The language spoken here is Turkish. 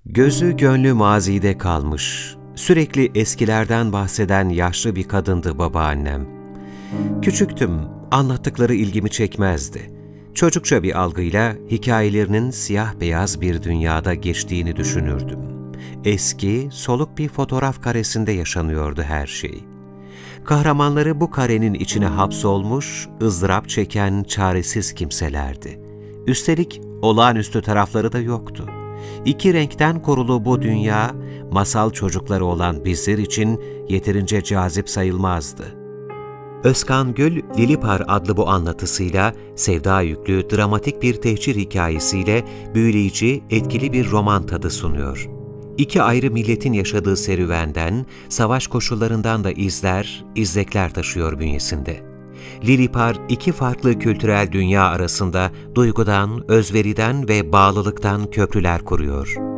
Gözü gönlü mazide kalmış, sürekli eskilerden bahseden yaşlı bir kadındı babaannem. Küçüktüm, anlattıkları ilgimi çekmezdi. Çocukça bir algıyla hikayelerinin siyah beyaz bir dünyada geçtiğini düşünürdüm. Eski, soluk bir fotoğraf karesinde yaşanıyordu her şey. Kahramanları bu karenin içine hapsolmuş, ızdırap çeken çaresiz kimselerdi. Üstelik olağanüstü tarafları da yoktu. İki renkten kurulu bu dünya, masal çocukları olan bizler için yeterince cazip sayılmazdı. Özkan Gül, Lilipar adlı bu anlatısıyla, sevda yüklü, dramatik bir tehcir hikayesiyle büyüleyici, etkili bir roman tadı sunuyor. İki ayrı milletin yaşadığı serüvenden, savaş koşullarından da izlekler taşıyor bünyesinde. Lilipar, iki farklı kültürel dünya arasında duygudan, özveriden ve bağlılıktan köprüler kuruyor.